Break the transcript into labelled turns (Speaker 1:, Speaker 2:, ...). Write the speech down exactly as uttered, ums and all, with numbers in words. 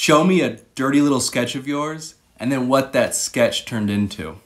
Speaker 1: Show me a dirty little sketch of yours and then what that sketch turned into.